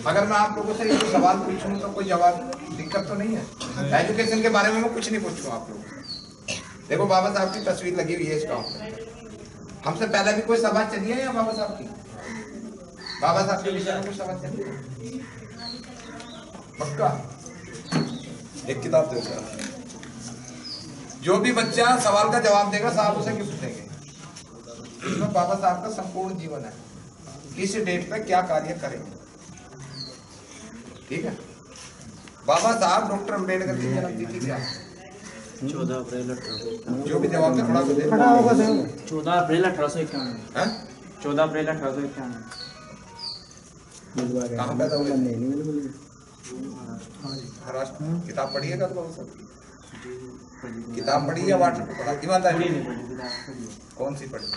अगर मैं आप लोगों से एक सवाल पूछूं तो कोई जवाब, दिक्कत तो नहीं है? एजुकेशन के बारे में मैं कुछ नहीं पूछूंगा आप लोगों से। देखो बाबा साहब की तस्वीर लगी हुई है स्टॉक पे। हमसे पहले भी कोई सभा चली है या बाबा साहब की? बाबा साहब के विषय में कुछ सभा चली है? पक्का? एक किताब दो सर। जो भी बच्चा सवाल का जवाब देगा साहब उसे गिफ्ट देंगे। इसमें बाबा साहब का संपूर्ण जीवन है, किस डेट पे क्या कार्य करेंगे। ठीक है? बाबा साहब डॉक्टर अम्बेडकर की जन्म तिथि क्या है? 14 अप्रैल 1851। जो भी जवाब दे थोड़ा दे। 14 अप्रैल 1851। 14 अप्रैल 1851। कहाँ पैदा हुए? महाराष्ट्र। किताब पढ़ी है बाबा साहब की? किताब पढ़ी या वाटर पे पढ़ा? ईमानदारी कौन सी पढ़ी?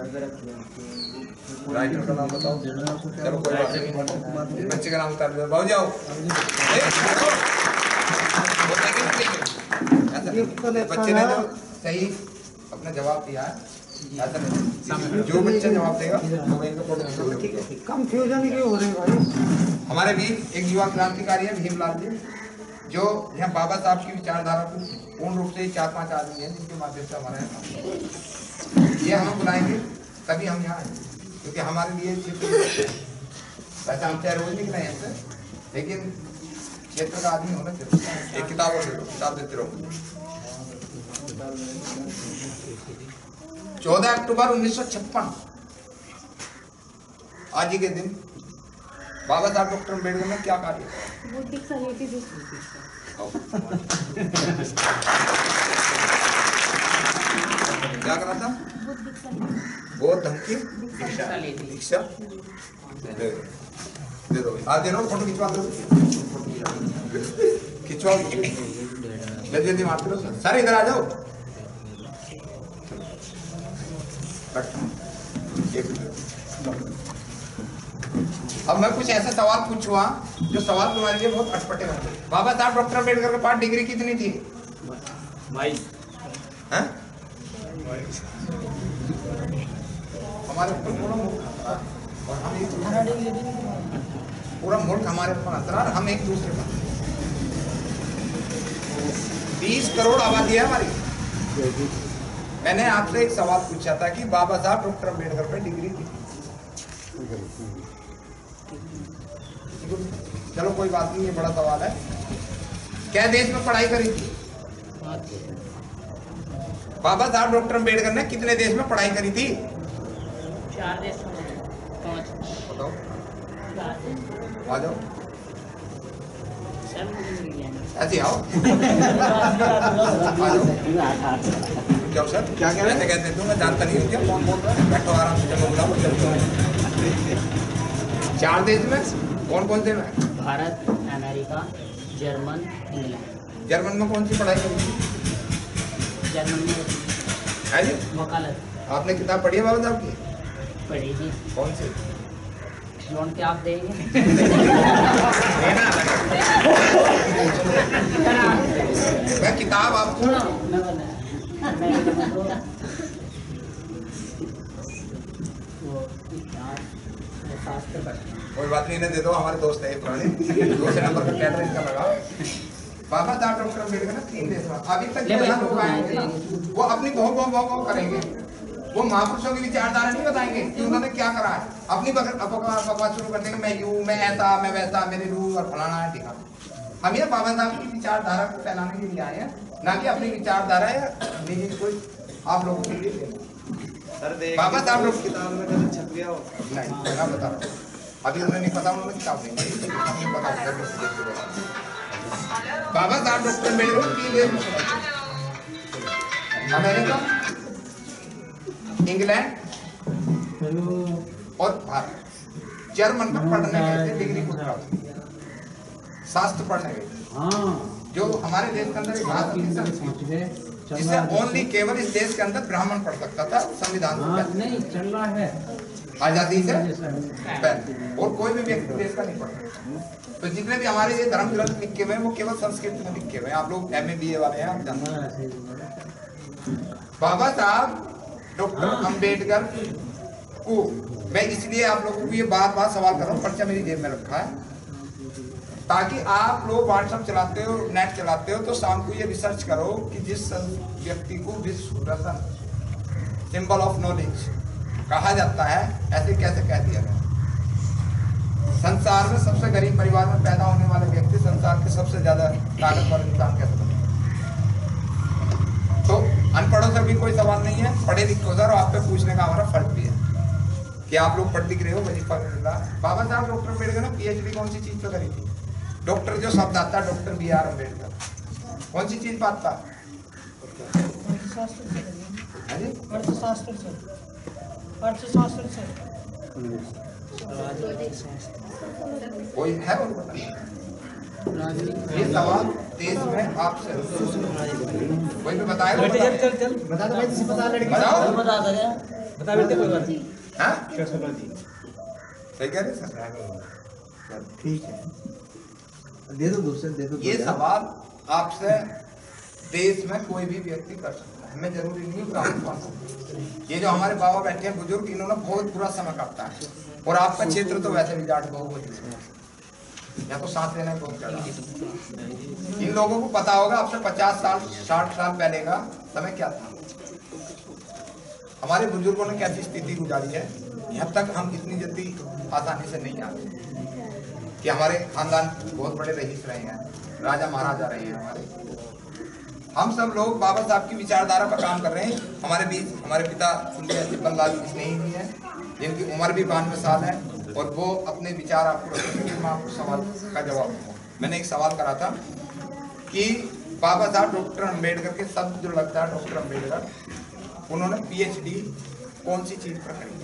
राइटर का नाम बताओ। चलो कोई बात नहीं, बच्चे का नाम बता दो। भाग जाओ। बच्चे ने जो सही अपना जवाब दिया है, ऐसा नहीं, जो बच्चा जवाब देगा कंफ्यूजन क्यों हो रही है भाई? हमारे भी एक युवा क्रांतिकारी है भीमलाल जी, जो यहाँ बाबा साहब की विचारधारा को पूर्ण रूप से 4-5 आदमी हैं जिनके माध्यम से हमारा ये हम बुलाएंगे तभी हम यहाँ आएंगे, क्योंकि हमारे लिए वैसे हम चाहे रोज निकले हैं से, लेकिन क्षेत्र का आदमी होना चाहिए। एक किताब और दे दो, किताब देते रहो। 14 अक्टूबर 1956 आज ही के दिन बाबा साहब डॉक्टर अम्बेडकर ने क्या कार्य किया? क्या करा था? बौद्ध धर्म की दीक्षा दे दो। दे दो, फोटो खिंचवा दो, खिंचवाओ जल्दी जल्दी मारते रहो। सर इधर आ जाओ। अब मैं कुछ ऐसा सवाल पूछूंगा जो सवाल तुम्हारे लिए बहुत अटपटे होंगे। बाबा साहब डॉक्टर अम्बेडकर के पास डिग्री कितनी थी? 22। हमारे ऊपर पूरा मुल्क और हम एक पूरा मुल्क हमारे ऊपर असरार, हम एक दूसरे पर 20 करोड़ आबादी है हमारी। मैंने आपसे एक सवाल पूछा था कि बाबा साहब डॉक्टर अम्बेडकर पे डिग्री थी। चलो कोई बात नहीं, ये बड़ा सवाल है। क्या देश में पढ़ाई करी थी? बाबा साहब डॉक्टर अम्बेडकर ने कितने देश में पढ़ाई करी थी? 4 देशों में। 5 बताओ। 4 देश। आ जाओ, ऐसे आओ। क्या सर क्या कह रहे हैं? कहते हैं मैं जानता नहीं हूँ क्या कौन बोल रहा है। बैठो आराम से, चलो बुलाओ। 4 देश में कौन कौन से में? Bharat, America, German, England. German में कौन सी पढ़ाई करी थी? जर्मन में है जी? वकालत। आपने किताब पढ़ी है बाबा साहब की? पढ़ी थी। कौन सी? जोन के आप देंगे। मैं किताब आपको कोई बात नहीं, इन्हें दे दो, हमारे दोस्त है पुराने। दूसरे नंबर का कैटरिंग का लगा। बाबा साहब डॉक्टर अम्बेडकर ने 3 देश में अभी तक जैसा लोग आएंगे ना, वो अपनी बहु करेंगे। वो महापुरुषों की विचारधारा नहीं बताएंगे कि उन्होंने क्या करा है। अपनी बकवास शुरू करने के, मैं यूं, मैं ऐसा, मैं वैसा, मेरे रूह और फलाना है ठिकाना। हम ये बाबा साहब की विचारधारा को फैलाने के लिए आए हैं, ना कि अपनी विचारधारा या निजी कोई आप लोगों के लिए। बाबा साहब लोग किताब में छप गया हो नहीं, मैं बता रहा हूँ। अभी उन्हें नहीं पता, उन्होंने किताब नहीं पढ़ी, हमें पता होगा। बाबा साहब डॉक्टर अम्बेडकर 3 देश में, अमेरिका, इंग्लैंड और भारत। जर्मन में पढ़ने गए थे, डिग्री को शास्त्र पढ़ने गए थे, जो हमारे देश के अंदर एक भाषा थी जिसे ओनली केवल इस देश के अंदर ब्राह्मण पढ़ सकता था। संविधान नहीं चल रहा है आजादी से पहले, और कोई भी व्यक्ति देश का नहीं पढ़ सकता। तो जितने भी हमारे ये धर्म ग्रंथ लिखे हुए हैं वो केवल संस्कृत में लिखे हुए हैं। आप लोग MA BA वाले हैं, आप जानते हैं। बाबा साहब डॉक्टर अम्बेडकर को मैं इसलिए आप लोगों को ये बार बार सवाल कर रहा हूँ, पर्चा मेरी जेब में रखा है। ताकि आप लोग व्हाट्सएप चलाते हो, नेट चलाते हो, तो शाम को ये रिसर्च करो कि जिस व्यक्ति को विश्व रत्न, सिंबल ऑफ नॉलेज कहा जाता है, ऐसे कैसे कह दिया गया। संसार में सबसे गरीब परिवार में पैदा होने वाले व्यक्ति संसार के सबसे ज्यादा ताकतवर इंसान कैसे बने। तो अनपढ़ों से भी कोई सवाल नहीं है, पढ़े लिखे हो सर, आप पे पूछने का हमारा फर्ज भी है कि आप लोग पढ़ लिख रहे हो। वजीफा बाबा साहब डॉक्टर अम्बेडकर ने पीएचडी कौन सी चीज पे करी थी? डॉक्टर जो शब्द आता है, डॉक्टर BR अम्बेडकर, कौन सी चीज बात था? कोई है वो बता? ये सवाल देश में आपसे कोई भी बताएगा? बता दो भाई, जिसे पता लड़की बताओ। बता बेटे, कोई बात नहीं। हाँ? सही कह रहे सर? ठीक है, दे दो दूसरे, दे दो। ये सवाल आपसे देश में कोई भी व्यक्ति कर सकता है, हमें जरूरी नहीं है। ये जो हमारे बाबा बैठे हैं बुजुर्ग, इन्होंने बहुत बुरा समय काटा है, और आपका क्षेत्र तो वैसे भी जाट बहुमत है, या तो सांस लेना बहुत ज्यादा। इन लोगों को पता होगा आपसे 50 साल 60 साल पहले का समय क्या था, हमारे बुजुर्गों ने कैसी स्थिति गुजारी है। यहाँ तक हम इतनी जल्दी आसानी से नहीं आते कि हमारे खानदान बहुत बड़े रईस रहे हैं, राजा महाराजा रहे हैं हमारे। हम सब लोग बाबा साहब की विचारधारा पर काम कर रहे हैं। हमारे बीच हमारे पिता चिपन लाल स्नेही भी हैं, जिनकी उम्र भी 92 साल है, और वो अपने विचार आपको रखेंगे। मैं आपको सवाल का जवाब दूंगा। मैंने एक सवाल करा था कि बाबा साहब डॉक्टर अम्बेडकर के शब्द जो लगता है डॉक्टर अम्बेडकर, उन्होंने पीएचडी कौन सी चीज पर करी?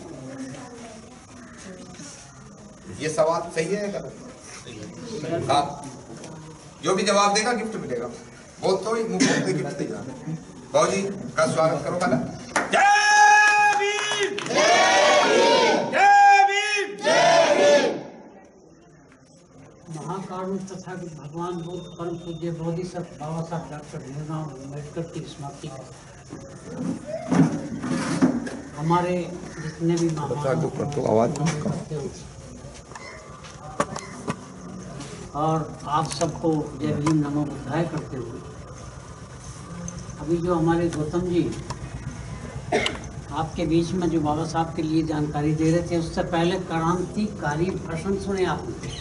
ये सवाल सही है गलत? आप जो भी जवाब देगा गिफ्ट मिलेगा। वो तो ही मुफ्त में गिफ्ट देगा। बाबू जी का स्वागत करो। पहले जय भीम, जय भीम, जय भीम, जय भीम। महाकारुण तथा भगवान बुद्ध परम पूज्य बोधिसत्व बाबा साहब डॉक्टर भीमराव अम्बेडकर की स्मृति का हमारे जितने भी और आप सबको जय भीम नमो बुद्धाय करते हुए, अभी जो हमारे गौतम जी आपके बीच में जो बाबा साहब के लिए जानकारी दे रहे थे, उससे पहले क्रांतिकारी भाषण सुने आपने।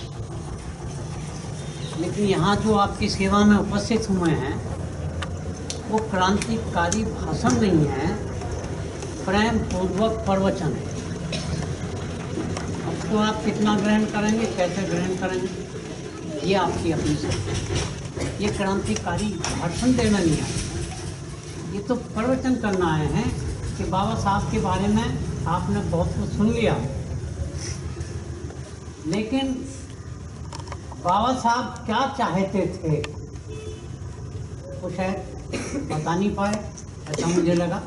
लेकिन यहाँ जो आपकी सेवा में उपस्थित हुए हैं वो क्रांतिकारी भाषण नहीं है, प्रेम पूर्वक प्रवचन है। अब तो आप कितना ग्रहण करेंगे, कैसे ग्रहण करेंगे, ये आपकी अपनी सोच। ये क्रांतिकारी भाषण देना नहीं है, ये तो प्रवचन करना आए हैं कि बाबा साहब के बारे में आपने बहुत कुछ सुन लिया, लेकिन बाबा साहब क्या चाहते थे वो शायद बता नहीं पाए, ऐसा मुझे लगा।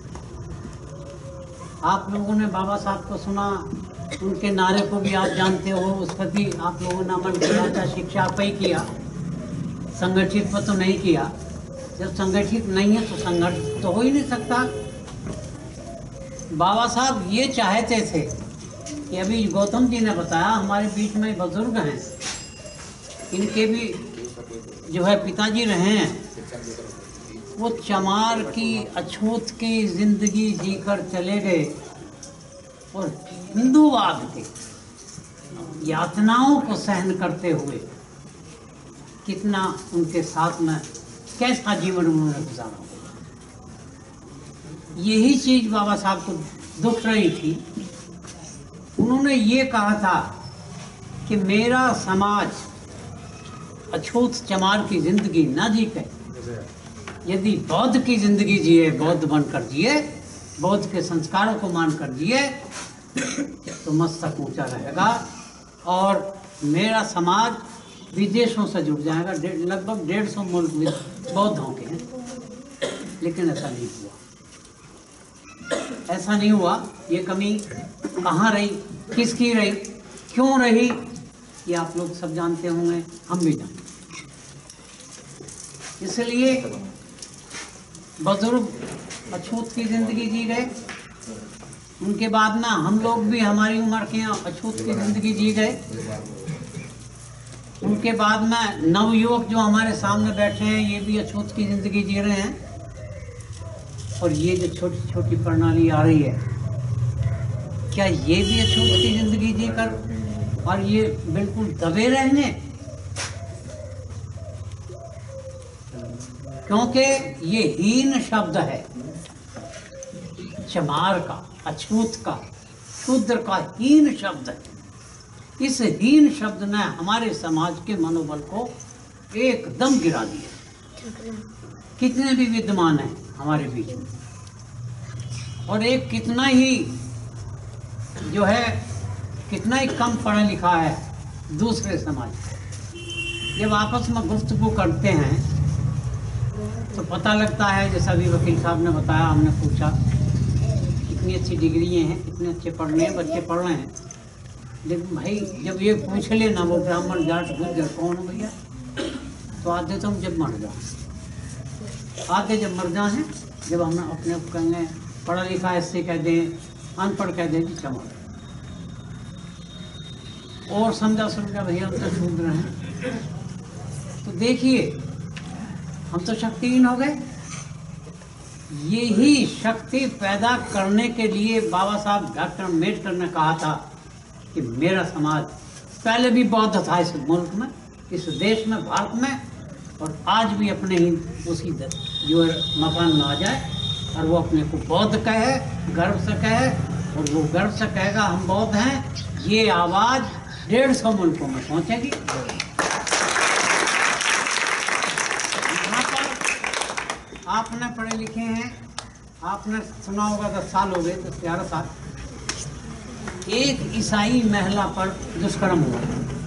आप लोगों ने बाबा साहब को सुना, उनके नारे को भी आप जानते हो, उस पर भी आप लोगों ने अमल किया था, शिक्षा पे ही किया, संगठित पर तो नहीं किया। जब संगठित नहीं है तो संगठित तो हो ही नहीं सकता। बाबा साहब ये चाहते थे कि अभी गौतम जी ने बताया, हमारे बीच में बुजुर्ग हैं, इनके भी जो है पिताजी रहे हैं, वो चमार की अछूत की जिंदगी जीकर चले गए और हिंदूवाद के यातनाओं को सहन करते हुए कितना उनके साथ में कैसा जीवन उन्होंने गुजारा। यही चीज बाबा साहब को दुख रही थी। उन्होंने ये कहा था कि मेरा समाज अछूत चमार की जिंदगी ना जी के, यदि बौद्ध की जिंदगी जिए, बौद्ध बनकर जिए, बौद्ध के संस्कारों को मानकर जिए, तो मस्तक ऊंचा रहेगा और मेरा समाज विदेशों से जुड़ जाएगा। लगभग 150 मुल्क बौद्धों के हैं, लेकिन ऐसा नहीं हुआ। ऐसा नहीं हुआ। ये कमी कहाँ रही, किसकी रही, क्यों रही, ये आप लोग सब जानते होंगे, हम भी जानते। इसलिए बुजुर्ग अछूत की जिंदगी जी गए, उनके बाद ना हम लोग भी हमारी उम्र के अछूत की जिंदगी जी गए। उनके बाद में नवयुवक जो हमारे सामने बैठे हैं, ये भी अछूत की जिंदगी जी रहे हैं। और ये जो छोटी छोटी प्रणाली आ रही है, क्या ये भी अछूत की जिंदगी जीकर और ये बिल्कुल दबे रहेंगे? क्योंकि ये हीन शब्द है, चमार का, अछूत का, शूद्र का हीन शब्द है। इस हीन शब्द ने हमारे समाज के मनोबल को एकदम गिरा दिया। कितने भी विद्वान हैं हमारे बीच में, और एक कितना ही जो है, कितना ही कम पढ़ा लिखा है दूसरे समाज से। जब आपस में गुफ्तगू करते हैं तो पता लगता है, जैसा अभी वकील साहब ने बताया, हमने पूछा कितनी अच्छी डिग्री हैं, कितने अच्छे पढ़ रहे हैं, बच्चे पढ़ रहे हैं। लेकिन भाई जब ये पूछ लेना वो ब्राह्मण जाट गुर्जर कौन हो भैया, तो आधे तो हम जब मर जाए, आधे जब मर जाए, जब हम अपने आप कहेंगे पढ़ा लिखा ऐसे कह दें, अनपढ़ कह दें कि चमक, और समझा भैया हम तो शूद्र हैं। तो देखिए हम तो शक्तिहीन हो गए। यही शक्ति पैदा करने के लिए बाबा साहब डॉक्टर अम्बेडकर ने कहा था कि मेरा समाज पहले भी बौद्ध था इस मुल्क में, इस देश में, भारत में, और आज भी अपने ही उसी जो मकान में आ जाए और वो अपने को बौद्ध कहे, गर्व से कहे, और वो गर्व से कहेगा हम बौद्ध हैं। ये आवाज़ 150 मुल्कों में पहुंचेगी। यहाँ पर आपने पढ़े लिखे हैं, आपने सुना होगा 10 साल हो गए, 10-11 साल, एक ईसाई महिला पर दुष्कर्म हुआ।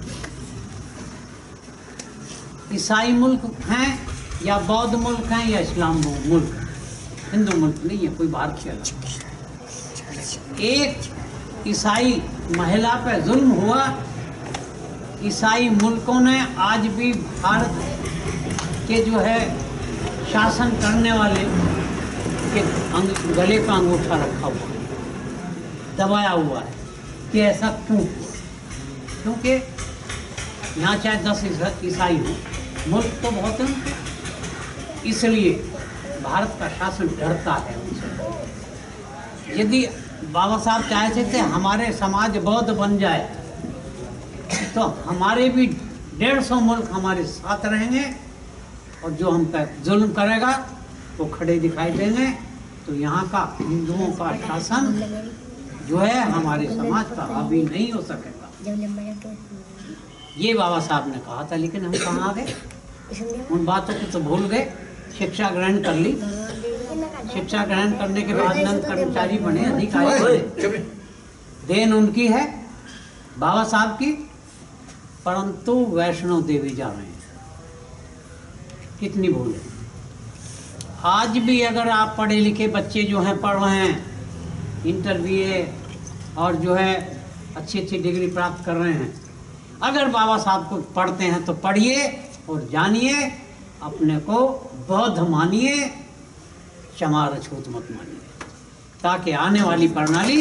ईसाई मुल्क हैं या बौद्ध मुल्क हैं या इस्लाम मुल्क है, हिंदू मुल्क नहीं है कोई बाहर के अलावा। एक ईसाई महिला पर जुल्म हुआ। ईसाई मुल्कों ने आज भी भारत के जो है शासन करने वाले के गले का अंगूठा रखा हुआ, दबाया हुआ है कि ऐसा क्यों? क्योंकि यहाँ चाहे 10 ईसाई हो, मुल्क तो बहुत है, इसलिए भारत का शासन डरता है उनसे। यदि बाबा साहब चाहते थे हमारे समाज बौद्ध बन जाए तो हमारे भी 150 मुल्क हमारे साथ रहेंगे, और जो हम पर जुल्म करेगा वो खड़े दिखाई देंगे। तो यहाँ का हिंदुओं का शासन जो है हमारे समाज का हावी नहीं हो सकेगा। ये बाबा साहब ने कहा था, लेकिन हम कहाँ आ गए? उन बातों को तो भूल गए। शिक्षा ग्रहण कर ली, शिक्षा ग्रहण करने के बाद नंद कर्मचारी बने, अधिकारी बने, देन उनकी है बाबा साहब की, परंतु वैष्णव देवी जा रहे हैं। कितनी भूल है। आज भी अगर आप पढ़े लिखे बच्चे जो हैं पढ़ रहे हैं, इंटर BA और जो है अच्छी अच्छी डिग्री प्राप्त कर रहे हैं, अगर बाबा साहब को पढ़ते हैं तो पढ़िए और जानिए, अपने को बौद्ध मानिए, चमार अछूत मत मानिए, ताकि आने वाली प्रणाली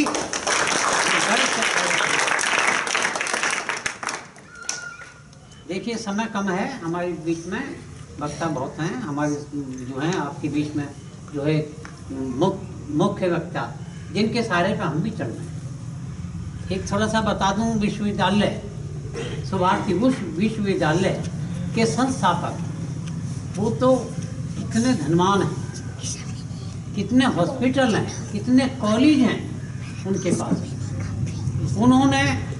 देखिए। समय कम है हमारे बीच में, वक्ता बहुत हैं हमारे जो हैं आपके बीच में, जो है मुख्य वक्ता जिनके सहारे पर हम भी चल रहे हैं। एक थोड़ा सा बता दूं, विश्वविद्यालय सुभारती विश्वविद्यालय के संस्थापक वो तो कितने धनवान हैं, कितने हॉस्पिटल हैं, कितने कॉलेज हैं उनके पास। उन्होंने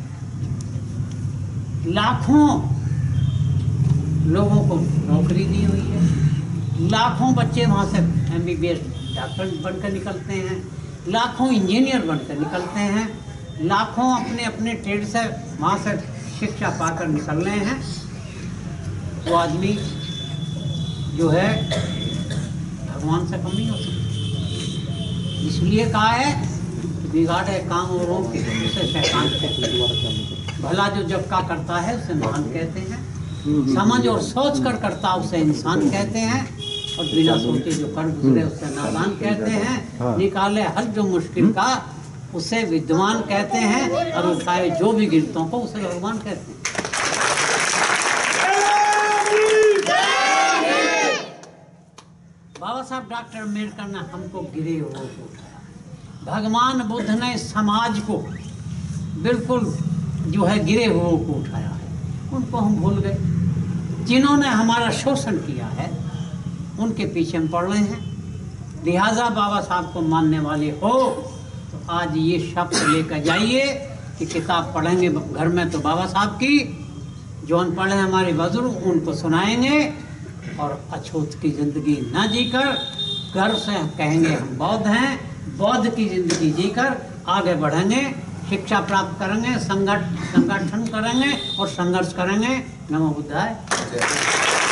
लाखों लोगों को नौकरी दी हुई है, लाखों बच्चे वहाँ से MBBS डॉक्टर बनकर निकलते हैं, लाखों इंजीनियर बनकर निकलते हैं, लाखों अपने अपने ट्रेड से वहाँ से शिक्षा पाकर निकल रहे हैं। वो आदमी जो है भगवान से कम नहीं हो सकता। इसलिए कहा है बिगाड़े काम औरों के उसे शैतान कहते हैं। भला जो जब का करता है उसे महान कहते हैं, समझ और सोच कर करता उसे इंसान कहते हैं, और बिना सोचे जो कर गुजरे उसे नादान कहते हैं। निकाले हल जो मुश्किल का उसे विद्वान कहते हैं, और उठाए जो भी गिरतों को उसे भगवान कहते हैं। साहब डॉक्टर अम्बेडकर ने हमको गिरे हुए को उठाया। भगवान बुद्ध ने समाज को बिल्कुल जो है गिरे हुए को उठाया है, उनको हम भूल गए। जिन्होंने हमारा शोषण किया है उनके पीछे हम पड़ रहे हैं। लिहाजा बाबा साहब को मानने वाले हो तो आज ये शब्द लेकर जाइए कि किताब पढ़ेंगे घर में तो बाबा साहब की, जो अनपढ़ हैं हमारे बुजुर्ग उनको सुनाएंगे, और अछूत की जिंदगी न जीकर गर्व से कहेंगे हम बौद्ध हैं, बौद्ध की जिंदगी जीकर आगे बढ़ेंगे, शिक्षा प्राप्त करेंगे, संगठन करेंगे और संघर्ष करेंगे। नमो बुद्धाय।